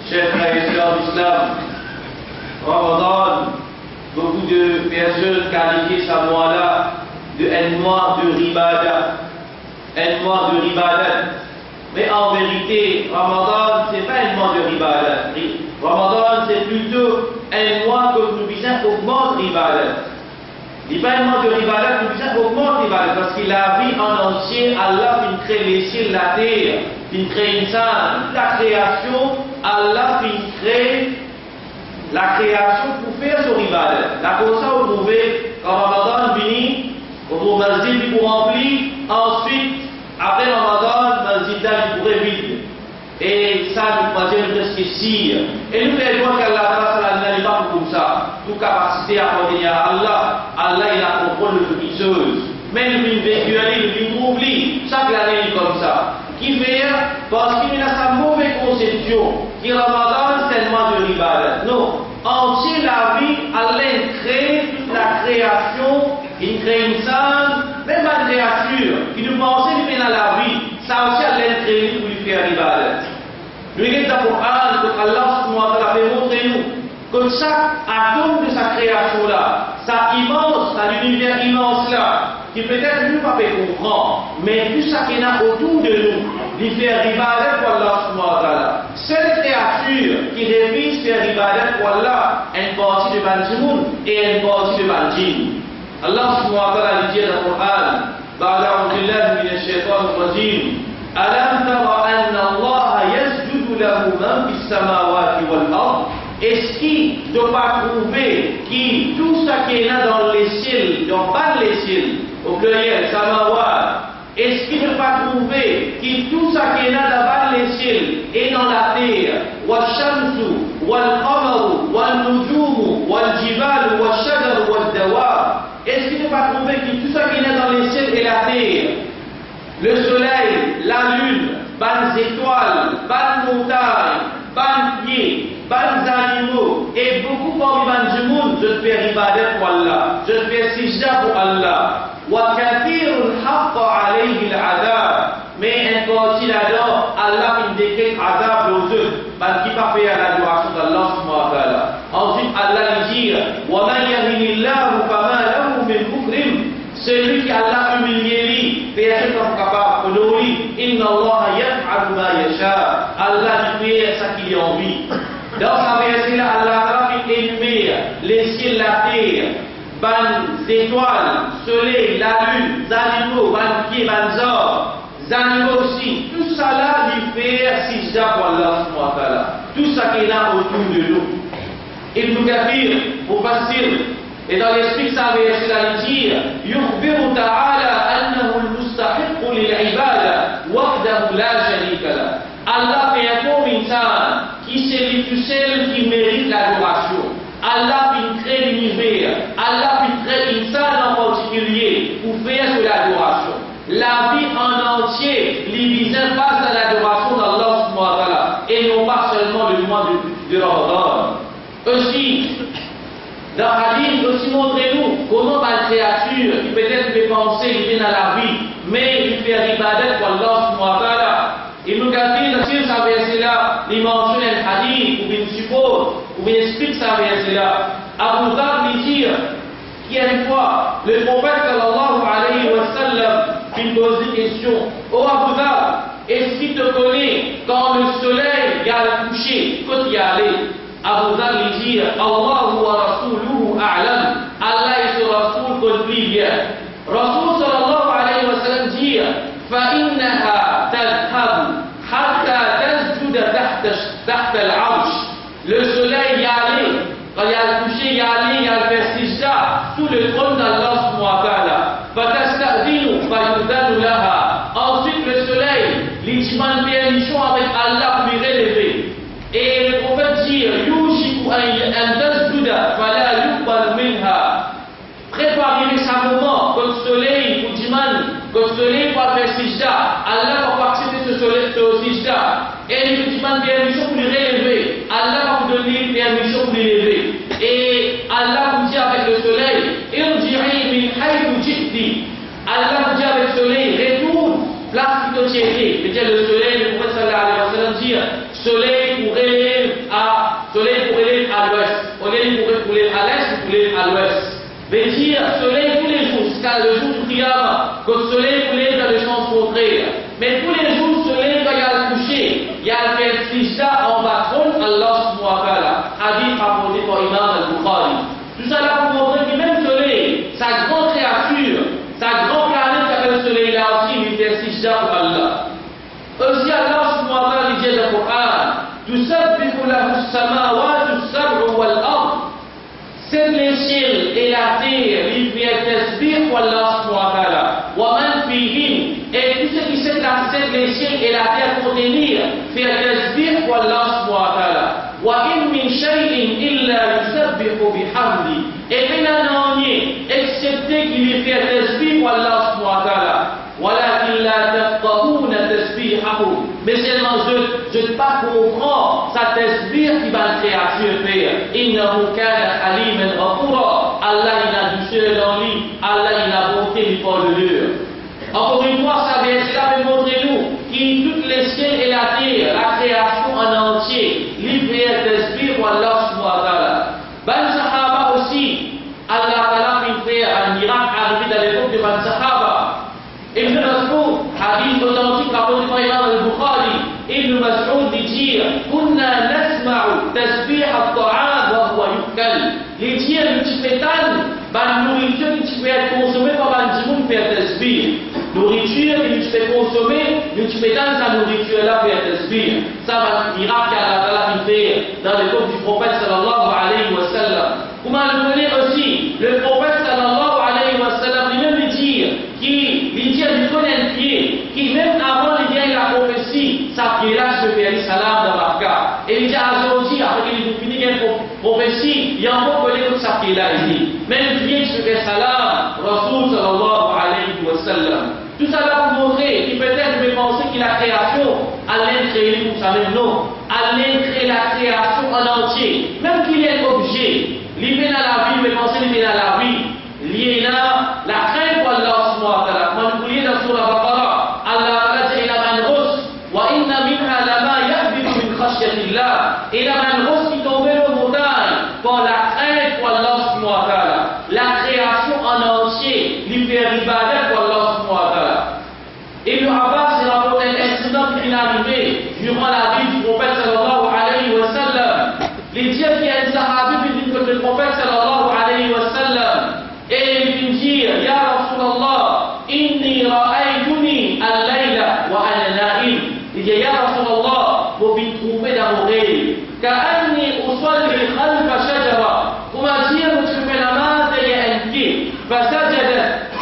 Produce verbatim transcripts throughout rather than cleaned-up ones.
chers frères et sœurs d'Islam, Ramadan, beaucoup de personnes qualifient ce mois-là de un mois de ribada, un mois de ribadat. Mais en vérité, Ramadan, ce n'est pas un mois de ribadat. Ramadan, c'est plutôt un mois que nous visons augmente ribadat. Il n'est pas un mois de ribadat, nous visons augmente ribadat, parce qu'il a vu en entier, Allah qui crée les cieux, la terre, qui crée une sainte, la création, Allah qui crée la création pour faire ce ribadat. Là, comme ça, vous trouvez, quand Ramadan finit, au masjid pour remplir, ensuite, après Ramadan, masjid il pourrait vide. Et ça, nous troisième presque ici. Et nous faisons qu'Allah n'est pas comme ça. Toute capacité à ordonner à Allah, Allah il a contrôle de toutes choses. Même une véhicule, une oublie, chaque année comme ça. Qui fait parce qu'il a sa mauvaise conception. Qui Ramadan, c'est un mois de ribadat. Non. Entier la vie, Allah crée toute la création. Il crée une sainte, même la créature, qui nous pensait lui faire dans la vie, ça aussi a l'air créé pour lui faire ribadat. Nous lisons dans le Coran que Allah subhanahu wa ta'ala fait montrer nous que chaque atome de sa création-là, sa immense, sa univers immense là, qui peut-être nous pas comprendre, mais tout ça qui est là autour de nous, lui fait ribadat pour Allah subhanahu wa ta'ala. Seule créature qui révise faire ribadat pour Allah, une partie de Banjimoun et une partie de Banjim. Allah subhanahu wa ta'ala dit dans le Coran, بعد أعوذ بالله من الشيطان الرجيم ألم تر أن الله يسجد له من في السماوات والأرض. Est-ce qu'il ne doit pas prouver que tout ça qui est là dans les ciels, dans pas les ciels, au pluriel, samawat, est-ce qu'il ne doit pas prouver que tout ça qui est là dans les ciels et dans la terre, والشمس والقمر والنجوم والجبال والشجر والدواب. Est-ce qu'il ne peut pas prouver que tout ça qui est dans les ciels et la terre, le soleil, la lune, les étoiles, les montagnes, les pieds, les animaux, et beaucoup parmi les monde, je fais ribadat pour Allah, je fais sijda pour Allah. وَكَثِيرٌ حَقَّ عَلَيْهِ الْعَذَابِ. Mais un parti là-dedans, Allah il décrète azab aux autres, parce qu'il va faire l'adoration d'Allah subhanahu wa ta'ala. Ensuite, Allah dit وَمَنْ يَهِنِ اللَّهُ فَمَا لَهُ مِنْ مُكْرِمٍ. Celui qui Allah humilié lui, personne n'est capable de lui. إِنَّ اللَّهَ يَفْعَلُ مَا يَشَاءُ. Allah lui fait ce qu'il a envie. Dans sa verset-là, Allah va énumérer les ciels, la terre, les étoiles, le soleil, la lune, les animaux, les pieds, les hommes, les animaux aussi. Tout ça là, lui fait sijda pour Allah subhanahu wa ta'ala. Tout ça qui est là autour de nous. Ibn Kathir, pour facile, et dans l'esprit ça verset là, il dit يخبر تعالى أنه المستحق للعبادة وحده لا شريك له. Allah fait un bon insan qui c'est lui tout seul qui mérite l'adoration. Allah peut créer l'univers, Allah peut créer une salle en particulier pour faire de l'adoration. La vie en entier, les visins passent à l'adoration d'Allah subhanahu wa ta'ala et non pas seulement le mois de, de Ramadan. Aussi, dans Hadith, aussi montrez-nous comment la créature qui peut-être peut penser, il vient à la vie, mais il fait ribadat pour Allah subhanahu wa ta'ala. Ibn Kathir, dans sa verset-là, il mentionne un hadith, ou bien suppose, ou bien explique sa verset-là. Abu Dhar lui dit qu'il y a une fois, le prophète sallallahu alayhi wa sallam, il pose une question. Oh Abu Dhar, est-ce qu'il te connaît quand le soleil y a le coucher, quand il y a allé? Abu Dhar lui dit, Allahu wa rasuluhu a'lam. Allah et son rasoul connaissent plus bien. Rasoul sallallahu alayhi wa sallam dit, فإنها تذهب حتى تسجد تحت تحت العرش. Le soleil y allait, quand il y a le coucher, y allait, il y a le faire sijda sous le trône d'Allah subhanahu wa ta'ala. فَتَسْتَأْذِنُ فَيُؤْذَنُ لَهَا. Ensuite le soleil, il demande permission avec Allah pour lui relever. Et le prophète dit, يُوشِكُ أَنْ تَسْجُدَ فَلَا يُقْبَلُ مِنْهَا. Préparez sa moment, quand le soleil vous demande, quand le soleil va faire sijda, Allah va accepter ce soleil, ce sijda, et il vous demande permission pour lui relever. Allah va vous donner permission pour lui lever. Et Allah vous dit avec le soleil, irji'i min haythu ji'ti. Allah vous dit avec le soleil, retourne, place qui te tiendrait. C'est-à-dire le soleil, le prophète sallallahu alayhi wa sallam dit, soleil pour relever soleil pour aller à l'ouest. Au lieu de pour aller à l'est, pour aller à l'ouest. Mais dire soleil tous les jours, jusqu'à le jour du Qiyamah, que le soleil pour aller dans le sens contraire. Mais tous les jours, le soleil, quand il y a le coucher, il y a le fait sijda en patron, Allah subhanahu wa ta'ala. Hadith rapporté par Imam al-Bukhari. Tout ça là pour montrer que même le soleil, sa grande créature, sa grande planète qui appelle le soleil là aussi, il fait sijda pour Allah. Aussi Allah subhanahu wa ta'ala dit dans le Coran, Tusabbihu lahu as-samawati as-sab'u wal-ard. C'est les ciels et la terre, ils viennent tasbih pour Allah subhanahu wa ta'ala. Wa man fihin. Et tout ce qui sait les ciels et la terre contenir, faire tasbih pour Allah subhanahu wa ta'ala. Wa in min shay'in illa yusabbihu bihamdi. Et rien n'en est, excepté qu'il fait tasbih pour Allah subhanahu wa ta'ala. Walakin la tafqahuna tasbihahum. Mais seulement je ne pas comprendre sa tasbih qui va le créature faire. Innahu kana haliman ghafura. Allah il a douceur dans lui, Allah il a bonté du fort de l'heure. Encore une fois, ça vient, cela veut montrer nous qui toutes les ciels et la terre, la création en entier, livré tasbih pour Allah subhanahu wa ta'ala. Ban Sahaba aussi, Allah ta'ala fait faire un miracle arrivé dans l'époque de Ban Sahaba. Ibn Mas'ud, hadith authentique rapporté par Imam al-Bukhari, Ibn Mas'ud dit dire Kunna nasma'u tasbih al-ta'am wa huwa yukal. Les dire le tibétan, la nourriture qui peut être consommée par un djimoun faire tasbih. Nourriture qui peut être consommée, le tibétan, sa nourriture là faire tasbih. Ça va être miracle qu'Allah ta'ala fait dans l'époque du prophète sallallahu alayhi wa sallam. Comment le connaît aussi, le prophète sallallahu alayhi wa sallam lui-même dit qui lui dit du connaît pied, qui même avant il y a la prophétie, sa pied-là se fait salam dans Makkah. Et il dit à Zodi, après qu'il a fini une prophétie, il y a encore que les sa pied-là, il dit, même pied se fait salam, Rasul sallallahu alayhi wa sallam. Tout ça là pour montrer, qui peut-être veut penser que la création, allait créer pour ça même non, allait créer la création en entier, même qu'il y ait un objet, l'idée dans la vie, mais penser l'idée dans la vie, lié là, la crainte pour Allah subhanahu wa ta'ala. Quand vous voyez dans Surah Baqarah, Allah dit, il a un rose, wa inna minha lama yahbitu min khashyatillah. Il a un rose qui tombait aux montagnes pour la crainte pour Allah subhanahu wa ta'ala. La création en entier, l'hyper ibadat pour Allah subhanahu wa ta'ala. Et le Abbas, il rapporte un incident qui est arrivé durant la vie du prophète sallallahu alayhi wa sallam. Les dieux qui a une sahabi qui dit que le prophète sallallahu alayhi wa sallam, et il vient dire, Ya Rasulallah, inni ra'aytuni al-layla wa ana na'im. Il dit, Ya Rasulallah, vous venez trouver dans mon rêve. Ka'anni usalli khalfa shajara. Vous m'a dit, vous faites la main derrière un pied. Fasajadat.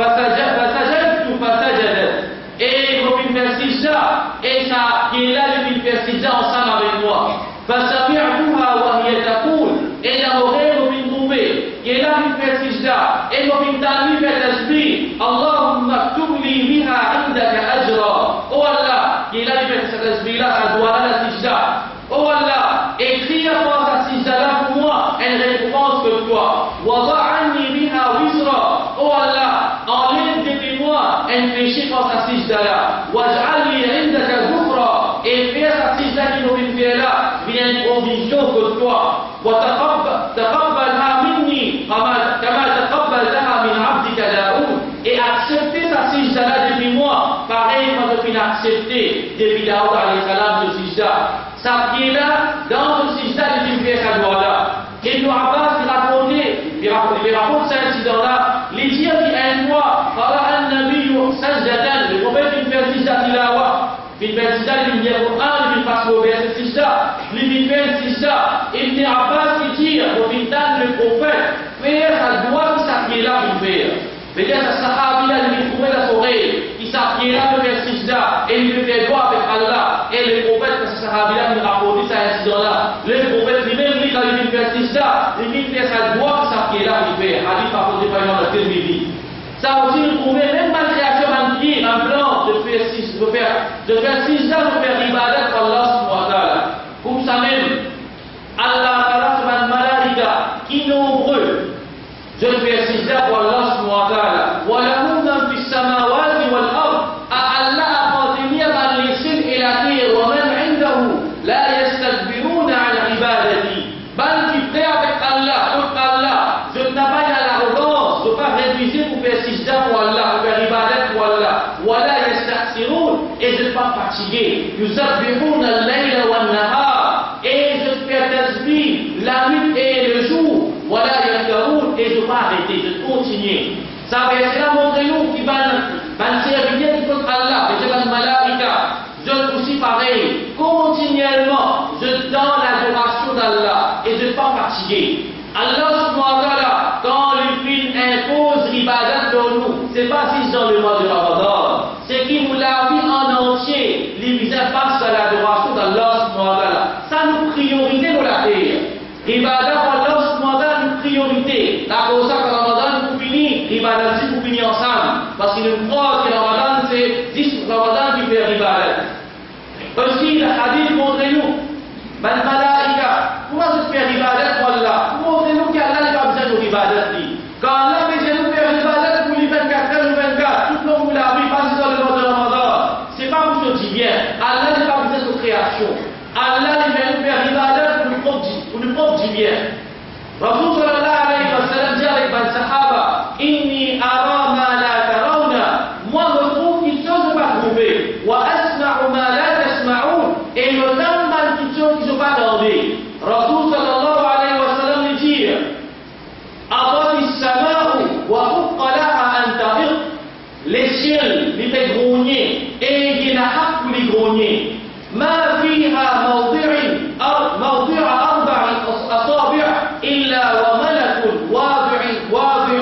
Fasajadtu fasajadat. Et vous venez faire sijda. Et ça, qui est là, vous venez faire sijda ensemble avec moi. Fasami'tuha wa hiya taqul. Et dans mon rêve, vous venez trouver. Et là, il fait sijda. Et donc, il t'a mis fait tasbih. Allahumma ktubli biha indaka ajra. Oh Allah, et là, il fait cette tasbih-là, ça doit là la sijda. Oh Allah, écris à moi cette sijda-là pour moi, une récompense que toi. Wada'anni biha wizra. Oh Allah, enlève de moi un péché pour cette sijda-là. Waj'alli indaka zufra. Et fais cette sijda qui nous fait là, vient une provision que toi. Wataqabbalha minni. Kama taqabbaltaha min abdika Daoud. Et accepter sa sijda depuis moi, pareil comme il a accepté depuis Daoud alayhi salam de sijda. Sa pied là, dans le sijda, il fait sa doigt là. Et Ibn Abbas, il racontait, il raconte cet incident-là, il dit une fois, Qara'a an-nabiyyu sajdatan, le prophète il fait sijda tilawa. Il fait sijda, il dit au Coran, il passe au verset sijda, il fait sijda. Ibn Abbas, il dit, au final, le prophète, fait sa doigt, sa pied là, il fait. C'est-à-dire, sa sahabi là, il trouvait la soirée, il s'appuie là, il fait sijda, et il fait droit avec Allah. Et le prophète, sa sahabi là, il rapporte cet incident-là. Le prophète lui-même, lui, quand il fait sijda, il fait sa doigt, sa pied là, il fait. Hadith rapporté par Imam al-Tirmidhi. Ça aussi, il trouvait, même malgré un pied, un plan de faire sijda, de faire, de faire sijda, de faire ibadat pour Allah subhanahu wa ta'ala. Comme ça même, Allah ta'ala, c'est un malaika, qui nombreux. Je fais sijda pour Allah subhanahu wa ta'ala. Wa lahu man fi samawati wal ard. À Allah appartenir dans les cieux et la terre. Wa man indahu la yastakbiruna an ibadati. pas fatigué. Yusabbihuna al-layla wan-nahar. Et je fais tasbih la nuit et le jour. Voilà yaftarun. Et je vais arrêter, je continue. Ça veut dire montre-nous qui va servir contre Allah. Et je vais malaika. Je aussi pareil. Continuellement, je donne l'adoration d'Allah. Et je ne suis pas fatigué. Allah subhanahu wa ta'ala, quand le film impose l'ibadat pour nous, c'est pas si dans le mois de Ramadan, c'est qu'il nous l'a mis en entier, l'ibadat passe à l'adoration d'Allah subhanahu wa ta'ala. Ça nous priorité dans la terre. L'ibadat pour Allah subhanahu wa ta'ala nous priorité. La cause que Ramadan nous finit, l'ibadat si nous finit ensemble. Parce qu'il nous croit que Ramadan c'est dix Ramadan qui fait l'ibadat. Aussi, le hadith montre-nous, ben malaika, comment se fait l'ibadat pour Allah? Montrez-nous qu'Allah n'est pas besoin de l'ibadat. Quand Allah met nous faire l'ibadat pour les vingt-quatre heures ou vingt-quatre, tout le monde vous l'a vu, pas dans le mois de Ramadan. C'est pas pour ce dit bien. Allah n'est pas besoin de création. Allah est venu faire l'ibadat pour le propre dit bien. Rasul sallallahu alayhi wa sallam dit avec ban sahaba, Inni ara ma la tarawna. Moi, je trouve qu'ils ne sont pas trouvés. Wa asma'u ma la tasma'un. Et je donne mal toutes choses qui ne sont pas entendées. Rasul sallallahu alayhi wa sallam lui dit, Adati as-sama'u wa hukka laha an tahiq. Les ciels les fait grogner et il y a haq pour les grogner. ما فيها موضع موضع أربع أصابع إلا وملك واضع واضع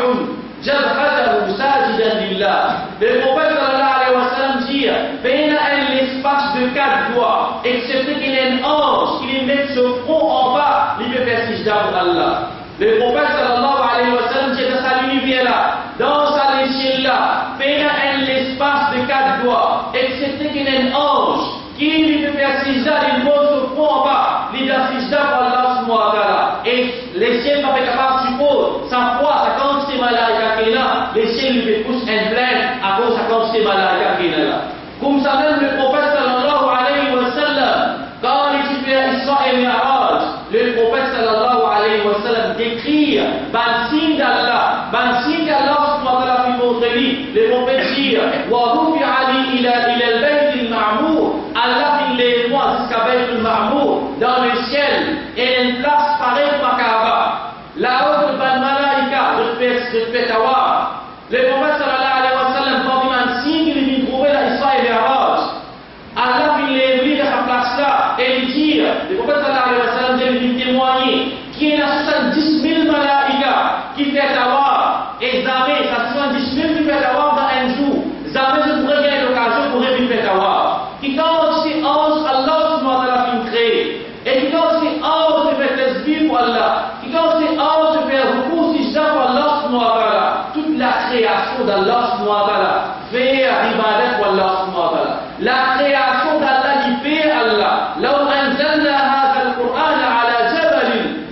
جبهته ساجدا لله. Le prophète sallallahu alayhi wa sallam dit, peine un l'espace de quatre doigts, excepté qu'il y ait un ange qui lui mette ce front en bas, il peut faire sijda pour Allah. Le prophète sallallahu alayhi wa sallam dit dans sa lumière là, dans sa l'échelle là, peine un l'espace de quatre doigts, excepté qu'il y ait un ange qui lui peut faire sijda, il pose ce front en bas, il a sijda pour Allah subhanahu wa ta'ala. Et les ciels sont pas capables de supporter sa foi, sa quantité malaika qui est là, les ciels lui poussent un plainte à cause de sa quantité malaika qui est là. Comme ça même le prophète sallallahu alayhi wa sallam, quand il fait Isra et Mi'raj, le prophète sallallahu alayhi wa sallam décrit ban signe d'Allah, ban signe qu'Allah subhanahu wa ta'ala fait montrer lui, le prophète dit, wa rufi ali ila ila al-bayt al-ma'mur. Allah il les voit jusqu'à Bayt al-Ma'mur dans le ciel et une place pareille pour Kaaba. Là-haut de Ban Malaika, je fais je fais tawaf. Le prophète sallallahu alayhi wa sallam, quand il m'a dit qu'il vient trouver la Isra et Mi'raj, Allah il les oublie de sa place là et il dit, le prophète sallallahu alayhi wa sallam il vient témoigner qu'il y a soixante-dix mille Malaika qui fait tawaf et jamais, ça soixante-dix mille qui fait tawaf dans un jour. Jamais je pourrais gagner l'occasion pour venir faire tawaf. Qui quand c'est ange, Allah subhanahu wa ta'ala qui crée. Et qui quand c'est ange de faire tasbih pour Allah. Qui quand c'est ange de faire recours si ça pour Allah subhanahu wa ta'ala. Toute la création d'Allah subhanahu wa ta'ala fait ibadat pour Allah subhanahu wa ta'ala. La création d'Allah qui fait Allah. لو أنزلنا هذا القرآن على جبل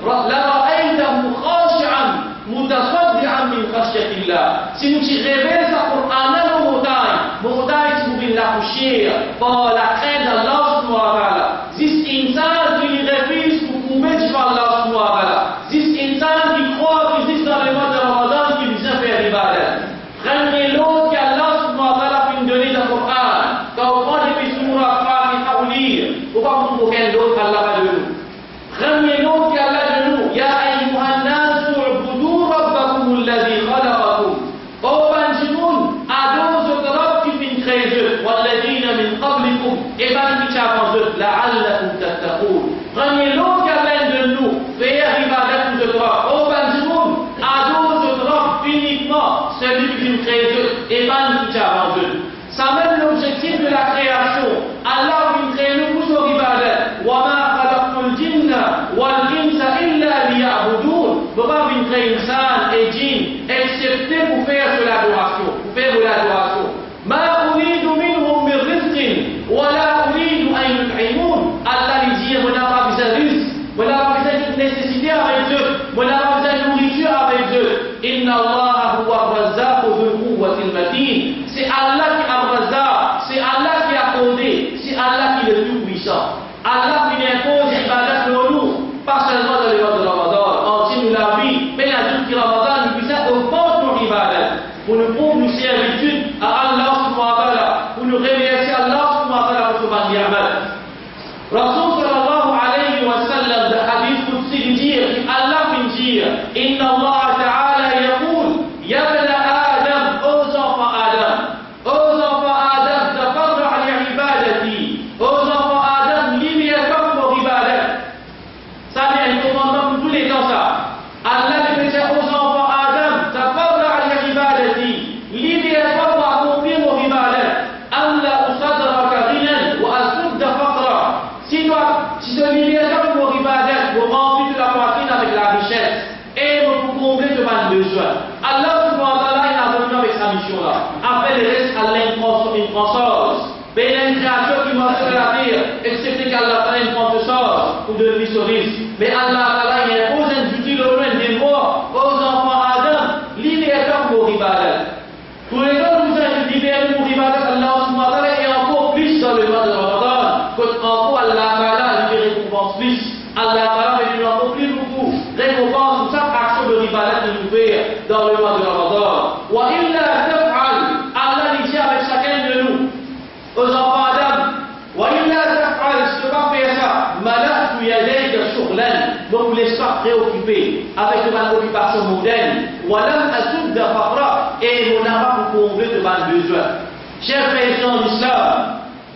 لرأيته خاشعا متصدعا من خشية الله. Si nous révélons ce Coran dans nos montagnes, montagnes qui nous viennent l'accoucher par la crainte d'Allah subhanahu wa ta'ala. This insan qui refuse pour couper devant Allah subhanahu wa ta'ala. This insan qui croit qu'il existe dans le mois de Ramadan qui vient faire l'ibadat. Prenez l'autre qu'Allah subhanahu wa ta'ala peut nous donner dans le Coran. Quand on prend des petits mourats Fatiha ou lire, ou pas pour aucun d'autre Allah va de nous. Prenez l'autre qu'Allah de nous. Ya ayyuhan nasu u'budu rabbakum alladhi khalaqakum. Et ben qui t'avance la'allakum tattaqun. Prenez l'eau qu'Allah de nous, faire ibadat de toi. Au banjoum, à d'autres droits uniquement celui qui nous crée et ben qui t'avance. Ça même l'objectif de la création. Allah nous crée nous pour son ibadat. Wa ma khalaqtul jinna wal insa illa liya'budun. Vous pas venir créer insan et djinn excepté pour faire de l'adoration, pour faire de l'adoration. Ma uridu minhum min rizqin wala uridu an yut'imun. Allah lui dit, on n'a pas besoin de risque, on n'a pas besoin de nécessité avec eux, on n'a pas besoin de nourriture avec eux. Inna Allah huwa ar-razzaqu dhul quwwatil matin. C'est Allah qui a ar-razzaq, c'est Allah qui a accordé, c'est Allah qui est le plus puissant. Allah qui impose l'ibadat pour nous, pas seulement dans le mois de Ramadan, entier nous la vie, mais la journée de Ramadan, nous puissions augmenter nos ibadat, pour nous prouver nos servitudes à Allah subhanahu wa ta'ala, pour nous remercier Allah subhanahu wa ta'ala besoin. Allah subhanahu wa ta'ala, il a venu avec sa mission là. Après le reste, Allah une conscience. Mais il y a une créature qui m'a fait la dire, excepté qu'Allah a une conscience ou de missionnisme. Mais Allah ta'ala, il impose un duty au loin des morts aux enfants Adam, libérateur pour ibadat. Pour les autres, nous avons libéré pour ibadat, Allah subhanahu wa ta'ala, et encore plus dans le mois de Ramadan, qu'encore Allah ta'ala a libéré récompense plus. Allah ta'ala fait nous encore plus beaucoup récompense pour chaque action de ibadat que nous fait dans le mois de Ramadan. Wa illa taf'al, Allah dit avec chacun de nous, aux enfants Adam, wa illa taf'al, si tu ne vas pas faire ça, malak tu yadayka shughlan, donc vous laissez pas préoccupé avec une occupation mondaine, wa lam asudda faqra, et on n'a pas pour combler de mal besoin. Chers frères en islam,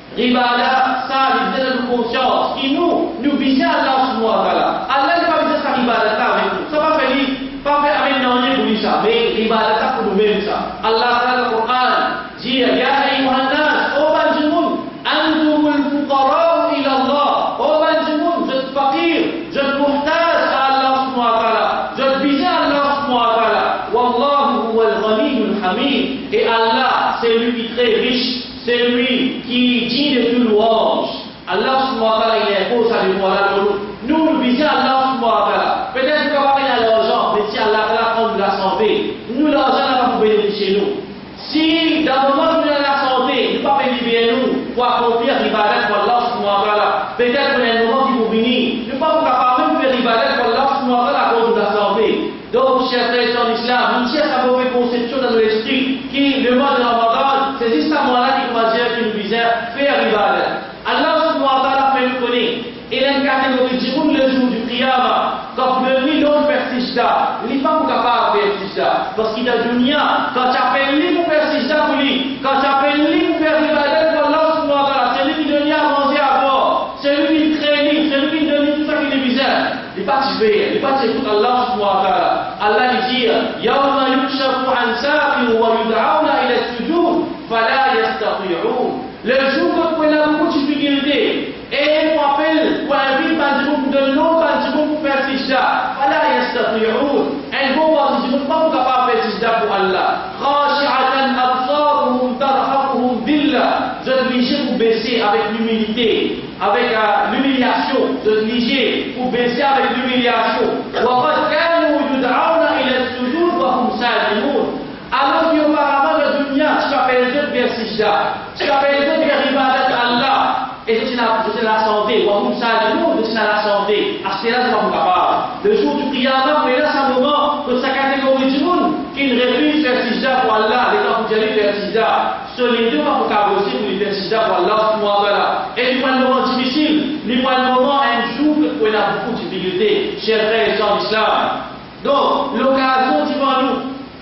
Ribada, ça, il vient de nos conscience. Et nous, nous visons Allah subhanahu wa ta'ala. Allah n'est pas visé sa ribada avec nous. Ça va faire, pas faire avec nous, pour ça. Mais ribada pour nous-mêmes ça. Allah dans le Coran dit, Ya ayyuhan nas, ô banjimoun, antumul fuqara ila Allah. Ô banjimoun, je te fakir, je te muhtaj à Allah subhanahu wa ta'ala. Je te visé Allah subhanahu wa ta'ala. Wallahu huwa al-ghaniyyul hamid. Et Allah, c'est lui qui est très riche. C'est lui qui dit de tout louange. Allah subhanahu wa ta'ala, il impose à nous, voilà, nous, nous visons Allah subhanahu wa ta'ala. Peut-être qu'on va gagner l'argent, mais si Allah ta'ala prend de la santé, nous, l'argent n'a pas pour bénéficier nous. Si, dans le moment où nous avons la santé, nous ne pas bénéficier nous, pour accomplir l'ibadat pour Allah subhanahu wa ta'ala, peut-être qu'on a un moment qui vous bénit, nous ne pas pour capable de faire l'ibadat pour Allah subhanahu wa ta'ala à cause de la santé. Donc, chers frères en islam, nous cherchons à mauvaise conception dans l'esprit qui, le mois de Ramadan, c'est juste à moi là qui nous qui nous visait faire ibadat. Allah subhanahu wa ta'ala fait nous connaître. Il y a une catégorie de monde le jour du qiyamah. Quand le million fait sijda, il n'est pas capable de faire sijda. Parce qu'il y a dunya, quand tu appelles lui pour faire sijda pour lui, quand tu appelles lui pour faire ibadat pour Allah subhanahu wa ta'ala, c'est lui qui donne à manger à bord, c'est lui qui traîne, c'est lui qui donne tout ça qui lui visait. Il n'est pas tué, il n'est pas tué pour Allah subhanahu wa ta'ala. Allah dit, Yawma yukshafu an saqin wa yud'auna ila sujud, fala yastati'un. Le jour où on a beaucoup de difficultés, et on appelle, on invite Banjiboum de l'eau, Banjiboum pour faire sijda, fala yastati'un. Elles vont voir Banjiboum pas capable de faire sijda pour Allah. Khashi'atan absaruhum tarhaquhum billah. Je suis obligé pour baisser avec l'humilité, avec uh, l'humiliation. Je suis obligé pour baisser avec l'humiliation. Wa qad kanu yud'auna ila as-sujud wa hum salimun. Alors qu'auparavant le dunya, tu appelles Dieu vers sijda, tu appelles Dieu vers ibadat Allah, et tu as la santé, ou à vous salimou, tu as la santé, à ce là, tu vas capable. Le jour du qiyamah, mais là, c'est un moment que sa catégorie du monde qui ne refuse faire sijda pour Allah, les gens qui allaient faire sijda, sur les deux, on va aussi pour les faire sijda pour Allah, subhanahu wa ta'ala. Et du point de moment difficile, du point de moment un jour où on a beaucoup de difficultés, chers frères et sœurs d'islam. Donc, l'occasion devant nous.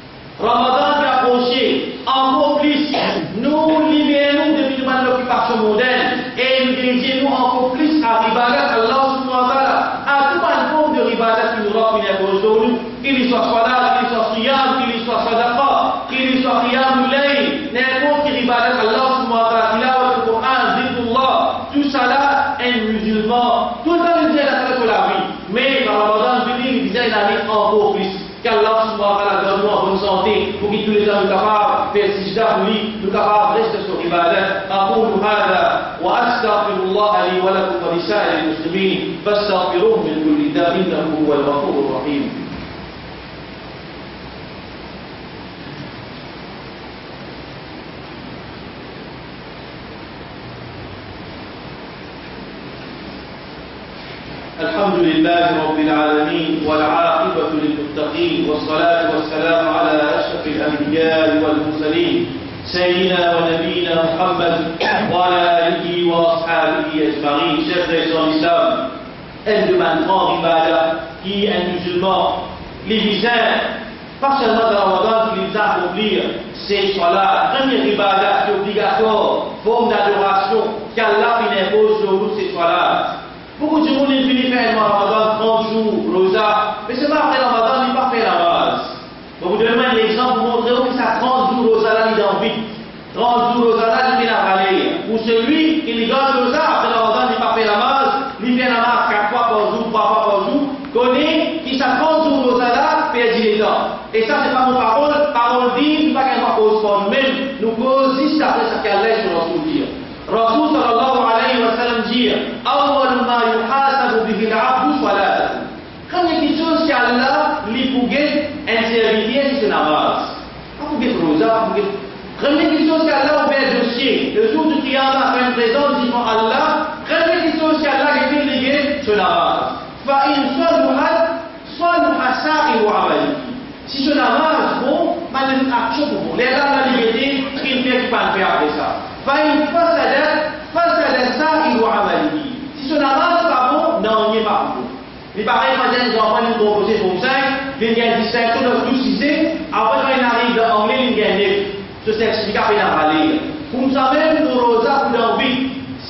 Ramadan qui approché, encore plus, nous libérons depuis l'occupation mondaine et nous dirigons encore plus à l'ibadat Allah subhanahu wa ta'ala, à toute une forme de l'ibadat qui nous rend une impose sur nous, qu'il soit salat, qu'il soit siyam, qu'il soit sadaqa, qu'il soit qiyam layl, n'importe quel ibadat Allah subhanahu wa ta'ala, tilawat al-Qur'an, zikrullah, tout ça là, un musulman, tout le temps il disait la pour la vie, mais dans Ramadan, il disait il allait encore plus. Qu'Allah subhanahu wa ta'ala donne-nous en bonne santé pour que tous les gens nous capables de faire sijda pour lui, nous capables de rester sur l'ibadat. أقول هذا وأستغفر الله لي ولكم ولسائر المسلمين فاستغفروه من كل ذنب إنه هو الغفور الرحيم. الحمد لله رب العالمين والعاقبة للمتقين والصلاة والسلام على أشرف الأنبياء والمرسلين سيدنا ونبينا محمد وعلى آله وأصحابه أجمعين. Chers frères en islam, elle demande en ibadah qui est un musulman, les visins, pas seulement dans Ramadan qui les a accomplir, c'est soit la première ibadah qui est obligatoire, forme d'adoration qu'Allah impose sur nous, c'est soit là. Beaucoup de monde est venu faire Ramadan trente jours, rosa, mais c'est pas après Ramadan, il n'est pas fait la base. On vous donne un exemple pour montrer que ça trente jours rosa là, il est en vie. trente jours rosa là, il vient à valer. Ou celui qui garde rosa, après Ramadan, il n'est pas fait la base, il vient à la quatre fois par jour, trois fois par jour, connaît qui ça trente jours rosa là, perd les dents. Et ça, nous-mêmes, nous causons après ce qu'Allah sur Rasul dit. Rasul sallallahu alayhi wa sallam dit Awwal ma yuhasabu bihi al-abdu salatuhu. Quand il y a quelque chose qu'Allah lui pourrait intervenir, c'est namaz. Pas pour qu'il rosa, pour qu'il. Quand il y a quelque chose qu'Allah ouvert le dossier, le jour du Qiyamah, fait une présence devant Allah, quand il y a quelque chose qu'Allah est délégué, c'est namaz. فإن صلحت صلح سائر عمله. Si ce namaz bon, mal une action pour vous. Les gens la liberté, il fait qui pas faire après ça. فإن فسدت فسد سائر عمله. Si ce namaz pas bon, non, il n'est pas bon. Mais pareil, quand les enfants nous proposent pour cinq, ils gagnent dix-sept, on a tous six, après quand ils arrivent dans l'anglais, ils gagnent neuf. Je sais expliquer après la râler. Vous savez, pour Rosa, pour l'envie,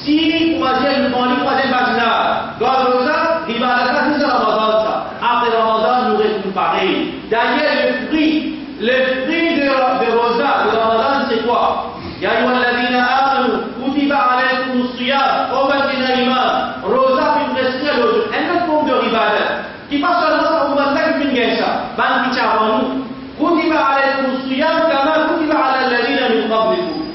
si vous voyez le monde, vous voyez le vaginal, dans Rosa, il va à la classe de Ramadan. Après Ramadan, nous restons pareil. D'ailleurs, le prix, le prix de, de Rosa, de Ramadan, c'est quoi? Ya ayyuha alladhina amanu, kutiba alaykum as-siyam, wa batina iman. Rosa, une prescrire l'autre. Un autre forme de ribadat. Qui passe seulement ça, on va faire une guerre ça. Ban qui avant nous. Kutiba alaykum as-siyam, kama kutiba ala alladhina min qablikum.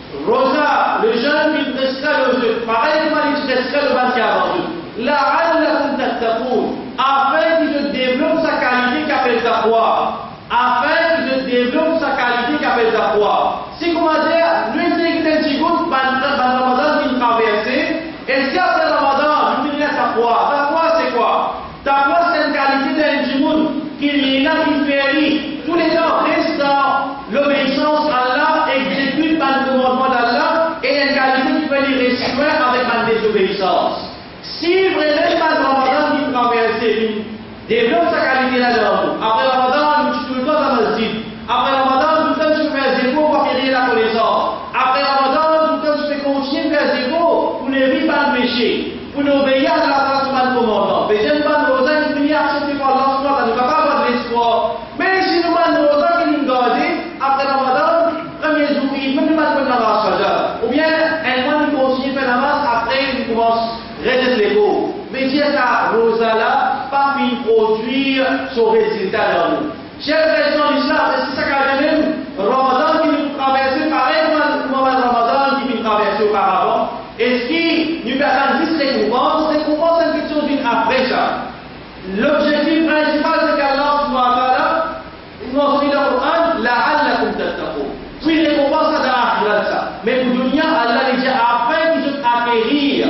Rosa, le jeune qui prescrire l'autre. Pareil, il prescrire le ban qui avant nous. La'allakum tattaqun. Afin qu'il se développe sa qualité qu'appelle sa foi. Afin qu'il se développe sa qualité qu'appelle sa foi. Si comment dire, nous essayons de faire un petit goût, dans Ramadan, qui nous traverse, et si après Ramadan, nous finissons ta foi. Ta foi, c'est quoi? Ta foi, c'est une qualité d'un petit goût qui est là, qui fait rire. Tous les gens restent dans l'obéissance à Allah, exécute par le commandement d'Allah, et une qualité qui fait les restituer avec ma désobéissance. Si vraiment pas de Ramadan qui traverse, développe sa qualité là-dedans. Après Ramadan, tu tout le temps dans le masjid. Après Ramadan, tout le temps tu fais zéro pour acquérir la connaissance. Après Ramadan, tout le temps tu fais continuer à faire zéro pour ne vivre pas le péché, pour n'obéir à la trace du commandement. Mais j'aime pas nos ans qui finissent accepter par Allah, on ne va pas avoir de l'espoir. Mais si nous avons nos ans qui nous gardent, après Ramadan, premier jour, il ne peut pas faire la marche. Ou bien, un mois qui continue à faire la marche, après il commence. Reste l'écho. Mais dire ça, Rosa-là, pas puis produire son résultat dans nous. Chers frères de l'islam, c'est ça qu'a dit même Ramadan qui nous traverse, pareil comme Ramadan qui nous traverse auparavant. Est-ce qu'il nous permet juste récompense? Récompense, c'est quelque chose après ça. L'objectif principal, c'est qu'Allah subhanahu wa ta'ala, il mentionne dans le Coran, la'allakum tattaqun. Puis récompense, ça dans ça. Mais pour dunya, Allah dit après qu'ils ont acquérir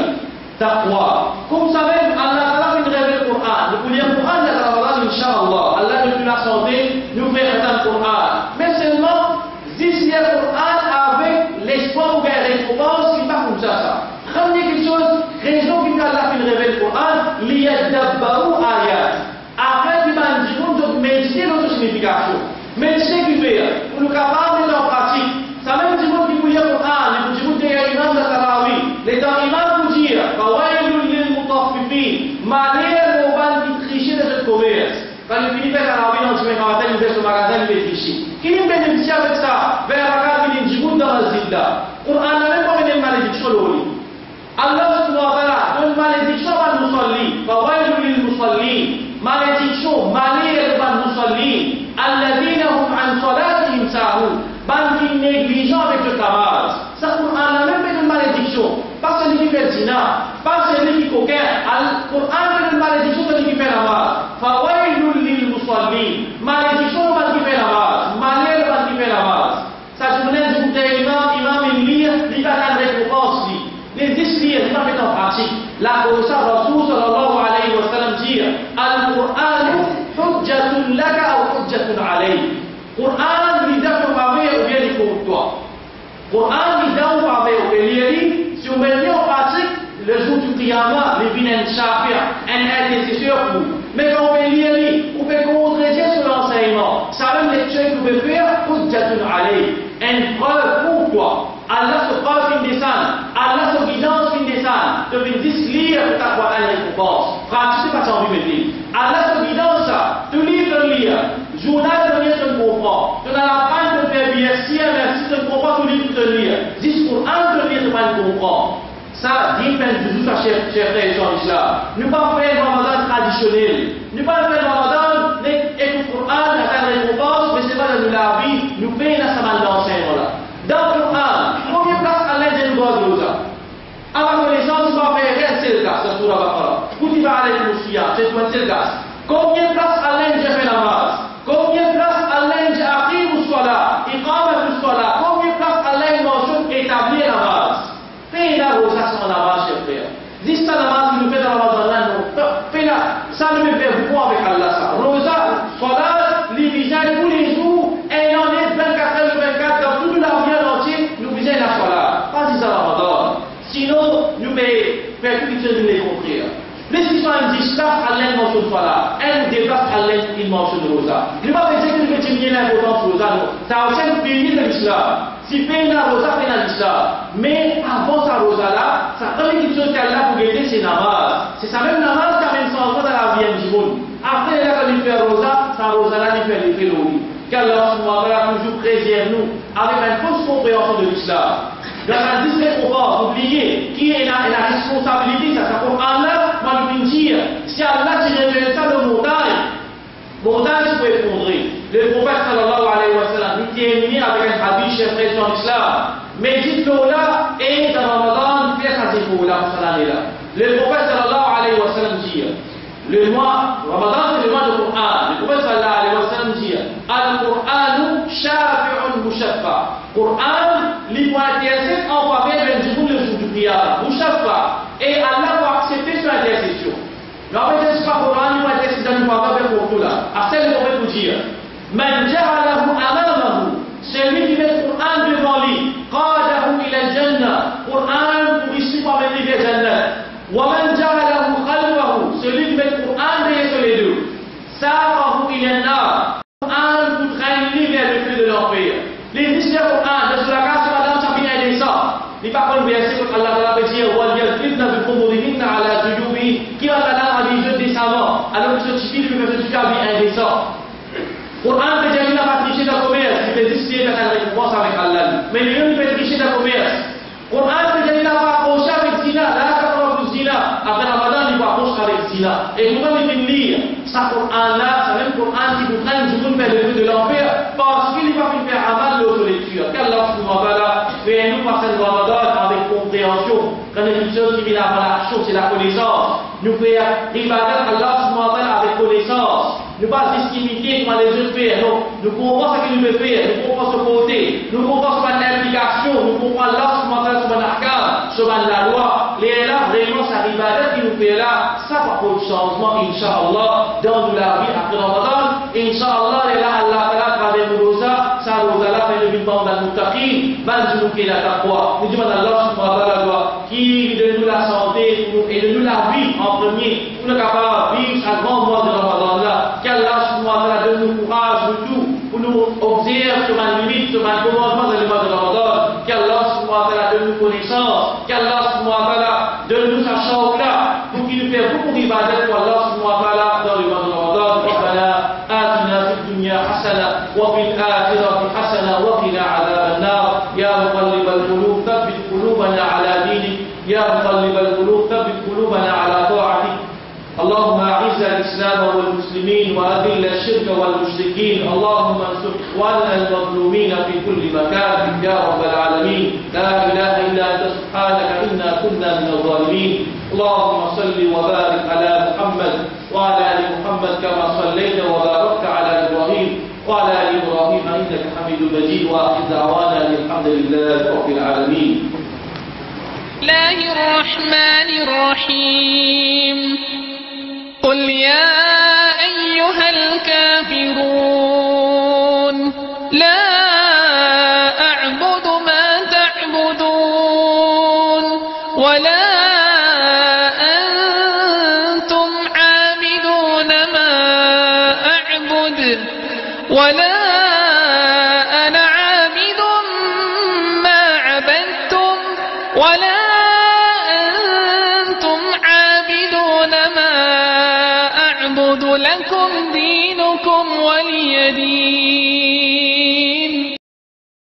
taqwa. Comme vous savez, Allah nous révèle le Coran. Nous pouvons lire le Coran de Ramadan, Inch'Allah. Allah nous donne la santé, nous fait le Coran. Mais seulement, d'ici le Coran avec l'espoir ou la récompense, c'est pas comme ça. ça. Quand il y a quelque chose, raison qui Allah nous révèle le Coran, liyadabbaru ayat. Après, il va nous dire de méditer notre signification. Méditer qui fait, pour nous capables de en pratique. Ça même dit qui peut lire le Coran, il peut dire qu'il y a imam de Tarawih. Les temps imam pour dire, malheur aux banques qui trichent dans ce commerce. Quand il finit faire la vie dans ce magasin, il fait ce magasin, il fait tricher. Qui nous bénéficie avec ça? Vers la carte, il dit, vous dans la zidda. Pour un n'a même pas une malédiction de l'eau. Allah subhanahu wa ta'ala donne malédiction à Musalli. Fawailun lil Musalli. Malédiction, malheur aux Musalli. Alladhina hum an salatihim sahun. Ban qui négligent avec le tabac. Ça, pour un n'a même pas une malédiction. Pas celui qui fait le zina, pas celui qui coquin. Pour un une malédiction, celui qui fait la base. Fawailun lil Musalli. Malédiction, ban qui fait la base. Malheur, ban qui fait la base. Ça, je voulais dire, imam, imam, il lit, il va faire une récompense. Les dix lire, il va mettre en pratique. Là, pour ça, Rasul sallallahu alayhi wa sallam dit Al-Qur'an, hujjatun laka ou hujjatun alayk. Qur'an, il doit parler ou bien il pour toi. Qur'an, il doit parler ou bien il si on met en pratique, le jour du Qiyamah, les vins en chafir, un intercesseur pour vous. Mais quand on fait lire, on fait contredire sur l'enseignement. Ça même lecture que vous pouvez faire, hujjatun alayk. Une preuve pour toi. Allah se preuve une descend. Allah se guidance une descend. De venir lire pour t'avoir une récompense. Pratique pas sans lui Allah se guidance ça. Tu lis, tu lis. Journal de lire, tu ne comprends. Tu n'as la peine de faire bien si, mais si tu ne comprends pas, tu lis, tu te lis. Discours un de lire, tu ne comprends. Ça, dit même de tout à chef frère en islam. Nous pas faire le ramadan traditionnel. Nous pas faire le ramadan, écoute le Coran, la récompense, mais c'est pas de la vie. Nous payons la semaine d'enseignement là. Allah mentionne Salah, elle dépasse Allah, il mentionne Rosa. Je ne vais pas dire que tu dis l'importance de Rosa, non. Ça a aussi un pays de l'islam. Si fait la Rosa, fait l'islam. Mais avant sa Rosa là, ça prend une chose qu'elle a pour guider ses namaz. C'est sa même namaz qui a même changement dans la vie du monde. Après, elle a quand il fait Rosa, sa Rosa là, il fait l'effet l'eau. Qu'Allah toujours préserve nous avec une fausse compréhension de l'islam. Dans un disque qu'on oublier qui est la, la responsabilité, ça c'est pour Allah, moi je dire, si Allah s'est révélé ça de montagne, montagne se peut effondrer. Le prophète sallallahu alayhi wa sallam, il termine avec un hadith chef dans l'islam. Mais dites-le là, et dans Ramadan, qu'est-ce que c'est pour là, pour cette là le prophète sallallahu alayhi wa sallam dit, le mois, Ramadan c'est le mois du Coran. Le prophète sallallahu alayhi wa sallam dit, Al-Qur'anu shafi'un mushaffa. Coran, l'hypothèse en faveur d'un jour le jour du qiyamah. Mushaffa. Et Allah va accepter son intercession. Mais en fait, c'est pas Coran, l'hypothèse dans le faveur pour tout là. À celle qu'on veut vous dire, Man ja'alahu amamahu. Celui qui met le Coran devant lui, qadahu ila al-jannah. Coran pour ici pour amener vers Jannah. Wa man ja'alahu khalfahu. Celui qui met le Coran derrière sur les deux. Sa'ahu ila an-nar. Coran pour traîner vers le feu de l'enfer. Les mystères du Coran, de la grâce de Madame Sabine et des sorts. Il n'y a pas de verset que Allah va dire, Waliyazidna bi khumurihinna ala jujubi, qui va Allah a dit je des savants, alors que ce type de personne qui a vu un des sorts. Coran peut dire qu'il n'a pas triché dans le commerce, il peut décider de faire la récompense avec Allah. Mais lui, il peut tricher dans le commerce. Coran peut dire qu'il n'a pas approché avec Zina, là, il n'a pas approché Zina. Après Ramadan, il va approcher avec Zina. Et pourquoi il peut lire ça Coran-là, c'est même Coran qui vous traîne du monde vers le feu de l'enfer, parce qu'il va faire amal de lecture. Qu'Allah subhanahu wa ta'ala fait nous passer le Ramadan avec compréhension. Quand il y a une chose qui vient avant l'action, c'est la connaissance. Nous faisons ibadat Allah subhanahu wa ta'ala avec connaissance. Nous pas discriminer comment les autres font. Non, nous comprenons ce qu'il nous fait faire, nous comprenons ce côté, nous comprenons son implication, nous comprenons Allah subhanahu wa ta'ala sur l'ahkam, sur la loi. Les là, vraiment, c'est l'ibadat qui nous fait là, ça va pour le changement, Inch'Allah, dans la vie après Ramadan. Inch'Allah, et là, Allah ta'ala, à travers nos rosa, ça nous a fait le vivant dans le muttaqin, manjou qui est la taqwa. Nous disons à Allah subhanahu wa ta'ala, qui donne nous la santé et donne nous la vie en premier, pour nous capables de vivre ce grand mois de Ramadan là. Qu'Allah subhanahu wa ta'ala donne nous courage de tout, pour nous observer sur ma limite, sur ma commandement dans le mois de Ramadan. Qu'Allah subhanahu wa ta'ala donne nous connaissance, qu'Allah subhanahu wa ta'ala donne nous sa chance là, pour qu'il nous fasse beaucoup d'ibadat pour Allah subhanahu wa ta'ala dans le mois de Ramadan. ربنا آتنا في الدنيا حسنة وفي الآخرة حسنة وقنا عذاب النار يا مقلب القلوب ثبت قلوبنا على دينك يا مقلب القلوب ثبت قلوبنا على طاعتك اللهم أعز الإسلام والمسلمين وأذل الشرك والمشركين اللهم انصر إخواننا المظلومين في كل مكان يا رب العالمين لا إله إلا أنت سبحانك إنا كنا من الظالمين اللهم صل وبارك على محمد وعلى آل محمد كما صليت وباركت على إبراهيم وعلى آل إبراهيم إنك حميد مجيد وآخر دعوانا الحمد لله رب العالمين. الله الرحمن الرحيم قل يا أيها الكافرون لا أعبد ما تعبدون ولا أنتم عابدون ما أعبد ولا أنا عابد ما عبدتم ولا أنتم عابدون ما أعبد لكم دينكم ولي دين.